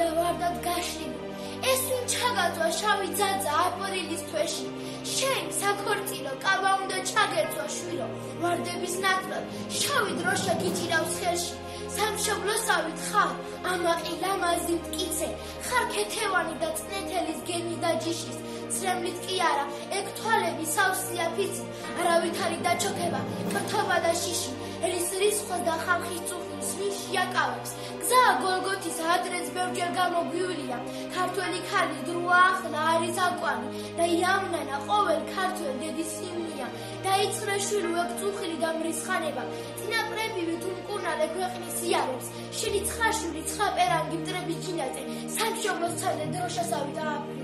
და ვარდად გაშლილი. ეს ვინ ჩაგაწვა შავი ძაძა აპრილის თვეში. შენ საქორწილო კაბა უნდა ჩაგეწვა შვილო. ვარდების ნაცვლად შავი დროშა გიჭირავს ხელში. სამშობლოსავით ხარ ამაყი ლამაზი მტკიცე. ხარ ქეთევანი და წნეთელის გემი და ჯიშის. ცრემლით კი არა, ეგ თვალები სავსეა ფიცი. არავით არის დაჩოქება, კრთობა და შიში. ერის რისხოს და ხალხის წუხლის ვინ შეაკავებს. გზა გოლგოთის ადრეც ბევრჯერ გამოგვივლია. ქართველი ქალი დროა ახლა არის აკვანი და იამნანა ყოველ ქართველ დედის ჰიმნია. დაიწყრე შვილო ეგ წუხილი და მრისხანება. წინაპრებივით უმკურნალე ქვეყნის იარებს. შენი ცხაშვილი ცხაპერანგი მტრების ჯინაზე სამშობლოს ცალზე დროშასავით ააფრია.